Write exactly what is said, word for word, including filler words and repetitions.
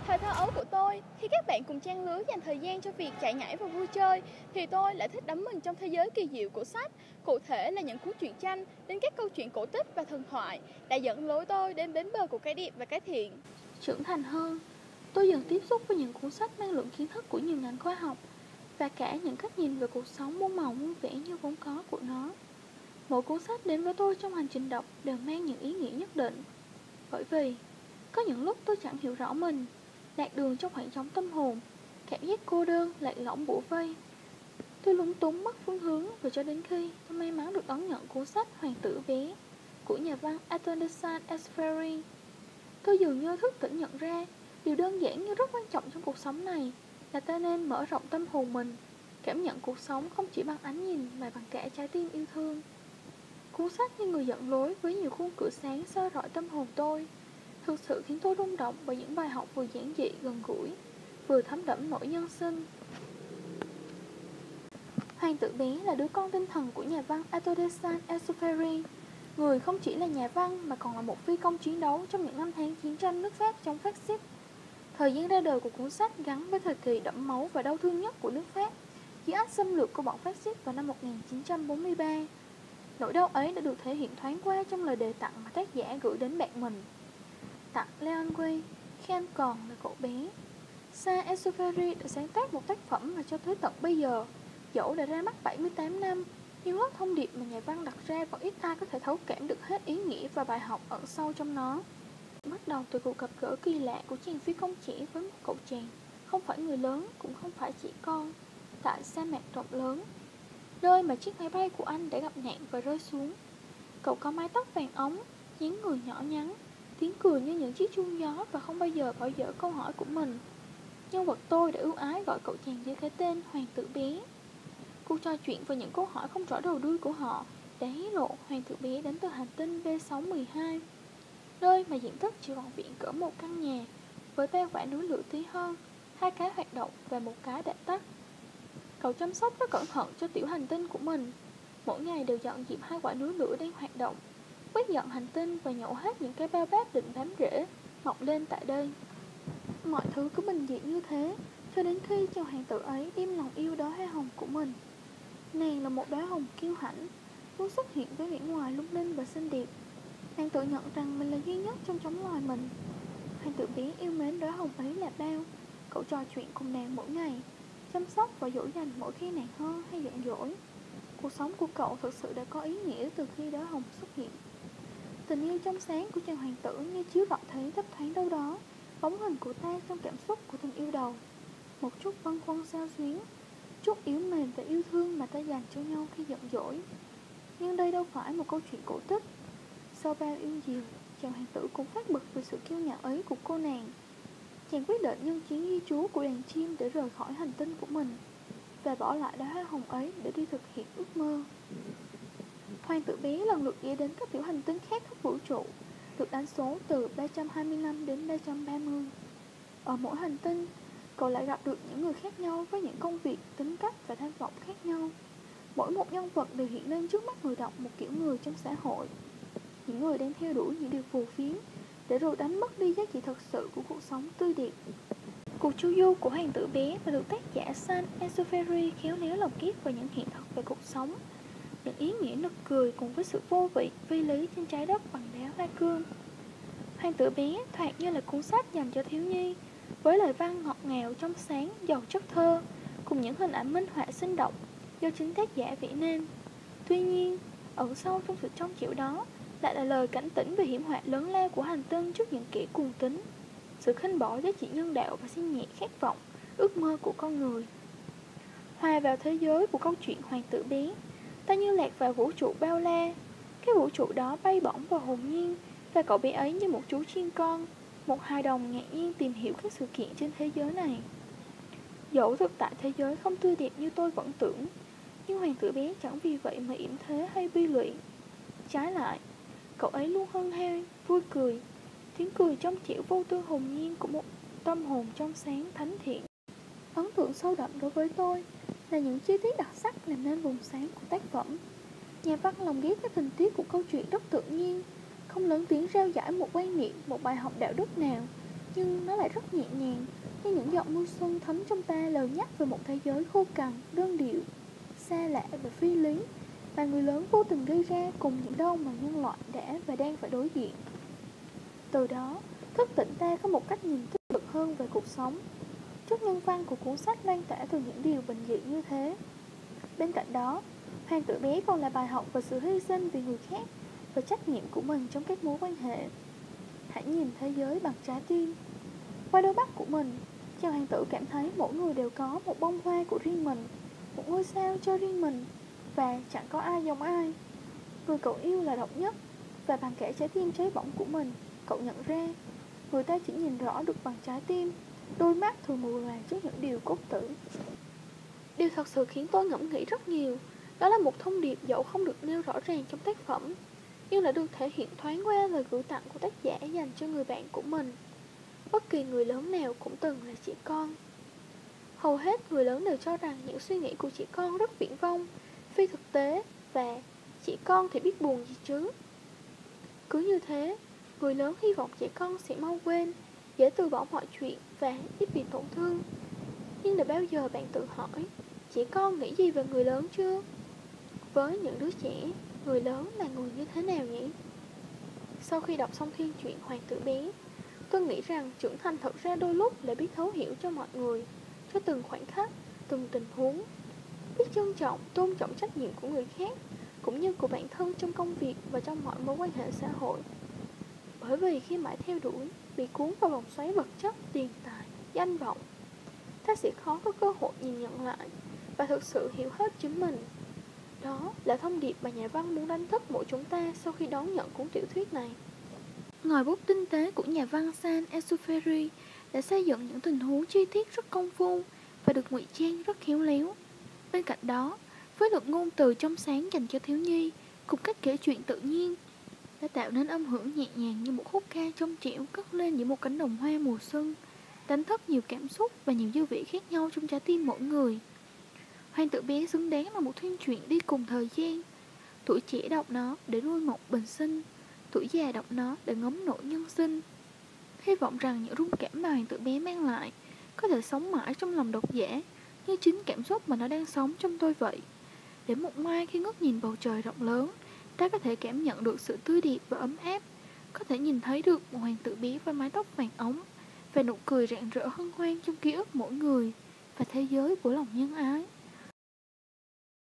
Thời thơ ấu của tôi, khi các bạn cùng trang lứa dành thời gian cho việc chạy nhảy và vui chơi, thì tôi lại thích đắm mình trong thế giới kỳ diệu của sách. Cụ thể là những cuốn truyện tranh, đến các câu chuyện cổ tích và thần thoại đã dẫn lối tôi đến bến bờ của cái đẹp và cái thiện. Trưởng thành hơn, tôi dần tiếp xúc với những cuốn sách mang lượng kiến thức của nhiều ngành khoa học và cả những cách nhìn về cuộc sống muôn màu muôn vẻ như vốn có của nó. Mỗi cuốn sách đến với tôi trong hành trình đọc đều mang những ý nghĩa nhất định. Bởi vì, có những lúc tôi chẳng hiểu rõ mình, lạc đường trong khoảng trống tâm hồn, cảm giác cô đơn, lạc lõng bủa vây. Tôi lúng túng mất phương hướng và cho đến khi tôi may mắn được đón nhận cuốn sách Hoàng tử bé của nhà văn Antoine de Saint-Exupéry. Tôi dường như thức tỉnh nhận ra điều đơn giản nhưng rất quan trọng trong cuộc sống này là ta nên mở rộng tâm hồn mình, cảm nhận cuộc sống không chỉ bằng ánh nhìn mà bằng cả trái tim yêu thương. Cuốn sách như người dẫn lối với nhiều khung cửa sáng soi rọi tâm hồn tôi, thực sự khiến tôi rung động bởi những bài học vừa giản dị gần gũi, vừa thấm đẫm nỗi nhân sinh. Hoàng tử bé là đứa con tinh thần của nhà văn Antoine de Saint-Exupéry, người không chỉ là nhà văn mà còn là một phi công chiến đấu trong những năm tháng chiến tranh nước Pháp chống phát xít. Thời gian ra đời của cuốn sách gắn với thời kỳ đẫm máu và đau thương nhất của nước Pháp dưới ách xâm lược của bọn phát xít vào năm một nghìn chín trăm bốn mươi ba. Nỗi đau ấy đã được thể hiện thoáng qua trong lời đề tặng mà tác giả gửi đến bạn mình. Tặng Leon Guy khi anh còn là cậu bé. Saint-Exupéry đã sáng tác một tác phẩm mà cho tới tận bây giờ, dẫu đã ra mắt bảy mươi tám năm, nhưng lớp thông điệp mà nhà văn đặt ra vẫn ít ai có thể thấu cảm được hết ý nghĩa và bài học ẩn sâu trong nó. Bắt đầu từ cuộc gặp gỡ kỳ lạ của chàng phi công trẻ với một cậu chàng, không phải người lớn, cũng không phải trẻ con, tại sa mạc rộng lớn, nơi mà chiếc máy bay của anh đã gặp nạn và rơi xuống. Cậu có mái tóc vàng óng, dáng người nhỏ nhắn, tiếng cười như những chiếc chuông gió và không bao giờ bỏ dở câu hỏi của mình. Nhân vật tôi đã ưu ái gọi cậu chàng với cái tên Hoàng tử bé. Cuộc trò chuyện và những câu hỏi không rõ đầu đuôi của họ đã hé lộ Hoàng tử bé đến từ hành tinh V sáu một hai, nơi mà diện tích chỉ vỏn vẹn cỡ một căn nhà với ba quả núi lửa tí hơn, hai cái hoạt động và một cái đã tắt. Cậu chăm sóc rất cẩn thận cho tiểu hành tinh của mình, mỗi ngày đều dọn dẹp hai quả núi lửa đang hoạt động, quét dọn hành tinh và nhổ hết những cái bao bát định bám rễ mọc lên tại đây. Mọi thứ cứ bình dị như thế cho đến khi chàng hoàng tử ấy đem lòng yêu đóa hoa hồng của mình. Nàng là một đóa hồng kiêu hãnh, luôn xuất hiện với vẻ ngoài lung linh và xinh đẹp. Nàng tự nhận rằng mình là duy nhất trong chóng loài mình. Hoàng tử bé yêu mến đóa hồng ấy là bao. Cậu trò chuyện cùng nàng mỗi ngày, chăm sóc và dỗ dành mỗi khi nàng ho hay giận dỗi. Cuộc sống của cậu thực sự đã có ý nghĩa từ khi đóa hồng xuất hiện. Tình yêu trong sáng của chàng hoàng tử như chiếu rọi thấy thấp thoáng đâu đó bóng hình của ta trong cảm xúc của tình yêu đầu. Một chút bâng khuâng sao xuyến, chút yếu mềm và yêu thương mà ta dành cho nhau khi giận dỗi. Nhưng đây đâu phải một câu chuyện cổ tích. Sau bao yêu dìu, chàng hoàng tử cũng phát bực về sự kiêu ngạo ấy của cô nàng. Chàng quyết định nhân chuyến ghi chú của đàn chim để rời khỏi hành tinh của mình và bỏ lại đóa hoa hồng ấy để đi thực hiện ước mơ. Hoàng tử bé lần lượt ghé đến các tiểu hành tinh khác khắp vũ trụ, được đánh số từ ba trăm hai mươi lăm đến ba trăm ba mươi. Ở mỗi hành tinh, cậu lại gặp được những người khác nhau với những công việc, tính cách và tham vọng khác nhau. Mỗi một nhân vật đều hiện lên trước mắt người đọc một kiểu người trong xã hội. Những người đang theo đuổi những điều phù phiếm để rồi đánh mất đi giá trị thật sự của cuộc sống tươi đẹp. Cuộc chu du của hoàng tử bé và được tác giả Saint-Exupéry khéo léo lồng ghép vào những hiện thực về cuộc sống, những ý nghĩa nực cười cùng với sự vô vị, phi lý trên trái đất bằng đá hoa cương. Hoàng tử bé thoạt như là cuốn sách dành cho thiếu nhi, với lời văn ngọt ngào trong sáng, giàu chất thơ, cùng những hình ảnh minh họa sinh động do chính tác giả vẽ nên. Tuy nhiên, ẩn sâu trong sự trong chịu đó lại là lời cảnh tỉnh về hiểm họa lớn lao của hành tinh trước những kẻ cuồng tín, sự khinh bỏ giá trị nhân đạo và xem nhẹ khát vọng, ước mơ của con người. Hòa vào thế giới của câu chuyện hoàng tử bé, ta như lạc vào vũ trụ bao la. Cái vũ trụ đó bay bổng và hồn nhiên, và cậu bé ấy như một chú chiên con, một hài đồng ngạc nhiên tìm hiểu các sự kiện trên thế giới này. Dẫu thực tại thế giới không tươi đẹp như tôi vẫn tưởng, nhưng hoàng tử bé chẳng vì vậy mà yểm thế hay bi lụy. Trái lại, cậu ấy luôn hân hoan, vui cười, tiếng cười trong trẻo vô tư hồn nhiên của một tâm hồn trong sáng thánh thiện. Ấn tượng sâu đậm đối với tôi là những chi tiết đặc sắc làm nên vùng sáng của tác phẩm. Nhà văn lồng ghép các tình tiết của câu chuyện rất tự nhiên, không lớn tiếng rao giải một quan niệm, một bài học đạo đức nào, nhưng nó lại rất nhẹ nhàng, như những giọt mưa xuân thấm trong ta lời nhắc về một thế giới khô cằn, đơn điệu, xa lạ và phi lý mà người lớn vô tình gây ra cùng những đau mà nhân loại đã và đang phải đối diện. Từ đó, thức tỉnh ta có một cách nhìn tích cực hơn về cuộc sống. Chất nhân văn của cuốn sách lan tỏa từ những điều bình dị như thế. Bên cạnh đó, Hoàng tử bé còn là bài học về sự hy sinh vì người khác và trách nhiệm của mình trong các mối quan hệ. Hãy nhìn thế giới bằng trái tim. Qua đôi mắt của mình, chàng hoàng tử cảm thấy mỗi người đều có một bông hoa của riêng mình, một ngôi sao cho riêng mình, và chẳng có ai giống ai. Người cậu yêu là độc nhất, và bằng cả trái tim cháy bỏng của mình, cậu nhận ra người ta chỉ nhìn rõ được bằng trái tim, đôi mắt thường mù lòa trước những điều cốt tử. Điều thật sự khiến tôi ngẫm nghĩ rất nhiều, đó là một thông điệp dẫu không được nêu rõ ràng trong tác phẩm, nhưng đã được thể hiện thoáng qua lời gửi tặng của tác giả dành cho người bạn của mình. Bất kỳ người lớn nào cũng từng là trẻ con. Hầu hết người lớn đều cho rằng những suy nghĩ của trẻ con rất viển vông, phi thực tế, và trẻ con thì biết buồn gì chứ. Cứ như thế, người lớn hy vọng trẻ con sẽ mau quên, dễ từ bỏ mọi chuyện và ít bị tổn thương. Nhưng đã bao giờ bạn tự hỏi, trẻ con nghĩ gì về người lớn chưa? Với những đứa trẻ, người lớn là người như thế nào nhỉ? Sau khi đọc xong thiên truyện Hoàng tử bé, tôi nghĩ rằng trưởng thành thật ra đôi lúc là biết thấu hiểu cho mọi người, cho từng khoảnh khắc, từng tình huống, biết trân trọng, tôn trọng trách nhiệm của người khác, cũng như của bản thân trong công việc và trong mọi mối quan hệ xã hội. Bởi vì khi mãi theo đuổi, bị cuốn vào vòng xoáy vật chất, tiền tài, danh vọng, ta sẽ khó có cơ hội nhìn nhận lại và thực sự hiểu hết chính mình. Đó là thông điệp mà nhà văn muốn đánh thức mỗi chúng ta sau khi đón nhận cuốn tiểu thuyết này. Ngòi bút tinh tế của nhà văn Saint-Exupéry đã xây dựng những tình huống chi tiết rất công phu và được ngụy trang rất khéo léo. Bên cạnh đó, với lượng ngôn từ trong sáng dành cho thiếu nhi cùng cách kể chuyện tự nhiên đã tạo nên âm hưởng nhẹ nhàng như một khúc ca trong trẻo cất lên giữa một cánh đồng hoa mùa xuân, đánh thức nhiều cảm xúc và nhiều dư vị khác nhau trong trái tim mỗi người. Hoàng tử bé xứng đáng là một thiên truyện đi cùng thời gian. Tuổi trẻ đọc nó để nuôi mộng bình sinh, tuổi già đọc nó để ngấm nỗi nhân sinh. Hy vọng rằng những rung cảm mà hoàng tử bé mang lại có thể sống mãi trong lòng độc giả, như chính cảm xúc mà nó đang sống trong tôi vậy. Để một mai khi ngước nhìn bầu trời rộng lớn, ta có thể cảm nhận được sự tươi đẹp và ấm áp, có thể nhìn thấy được một hoàng tử bé với mái tóc vàng óng và nụ cười rạng rỡ hân hoan trong ký ức mỗi người và thế giới của lòng nhân ái.